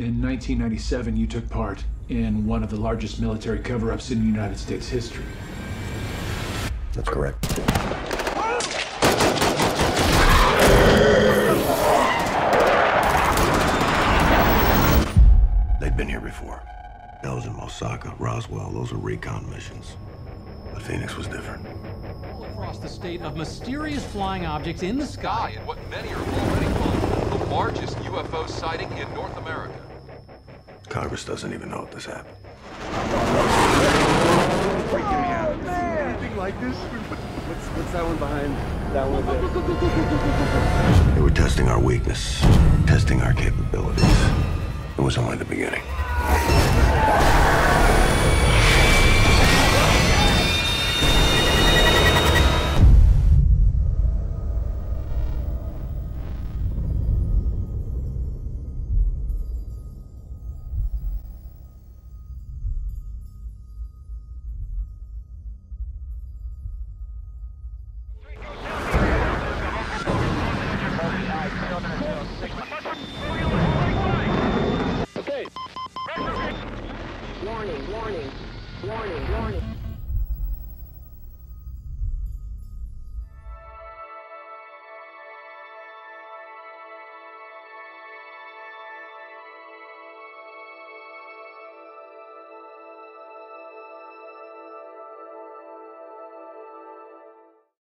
In 1997, you took part in one of the largest military cover-ups in United States history. That's correct. They'd been here before. That was in Osaka, Roswell. Those were recon missions. But Phoenix was different. All across the state of mysterious flying objects in the sky, And what many are already calling the largest UFO sighting in North America. Congress doesn't even know if this happened. Freaking me out. Anything like this? What's that one behind that one there? They were testing our weakness, testing our capabilities. It was only the beginning.